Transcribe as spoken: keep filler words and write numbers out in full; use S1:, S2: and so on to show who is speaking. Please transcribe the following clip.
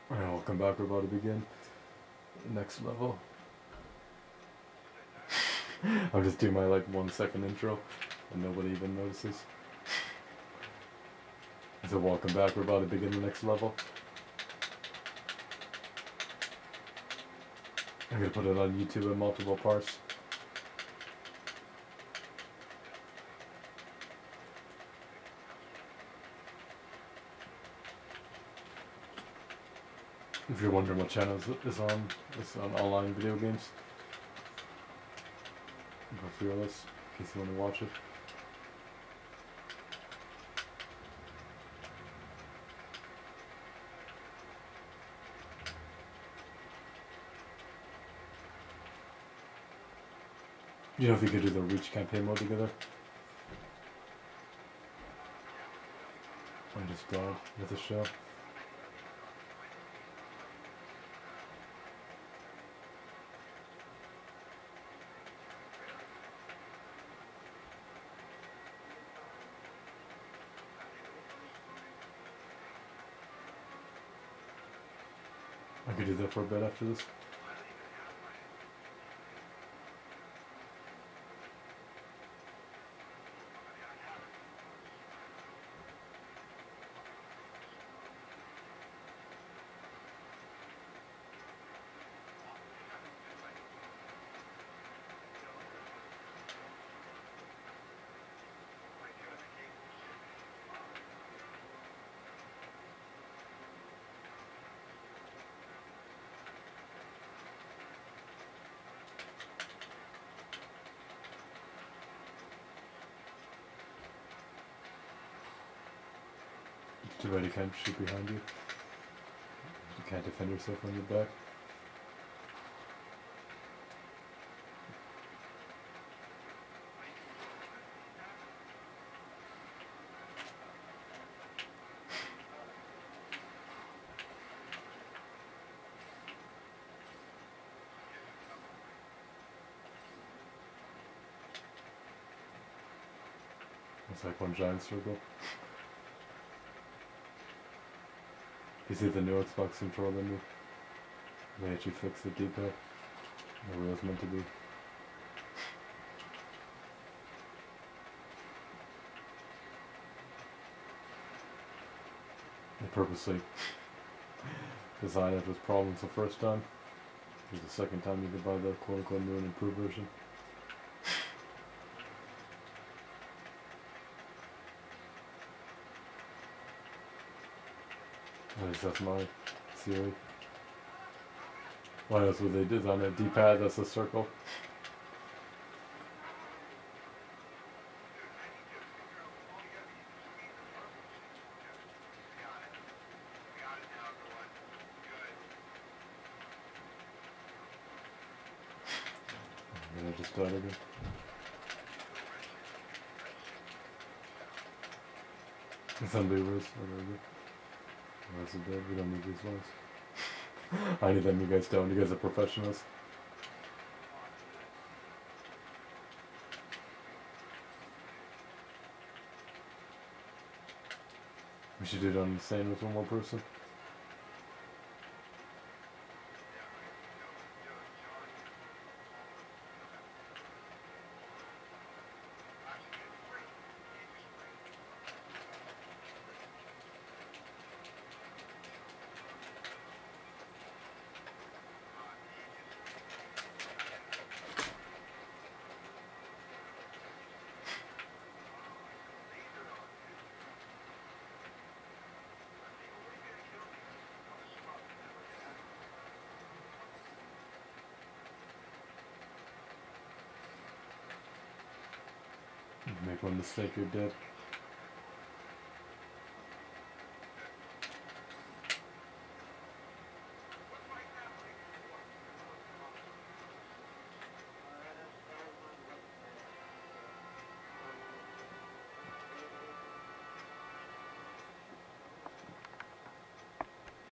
S1: Alright, welcome back. We're about to begin. Next level. I'll just do my like one second intro and nobody even notices. So welcome back. We're about to begin the next level. I'm gonna put it on YouTube in multiple parts. If you're wondering what channel is on, it's on online video games. Go Fearless, in case you want to watch it. You know if you could do the Reach campaign mode together? I just died with the show. I could do that for a bit after this. Too bad you can't shoot behind you. You can't defend yourself on your back. It's like one giant circle. You see the new Xbox controller menu? They actually fixed the D-pad. The way it was meant to be. They purposely designed it with problems the first time. It was the second time you could buy the quote-unquote new and improved version. At least that's my theory. Why else would they design a D-pad that's a circle? And I just died again. Somebody was, whatever. That's a dead. We don't need these ones. I need them, you guys don't. You guys are professionals. We should do it on the same with one more person. Make one mistake, you're dead.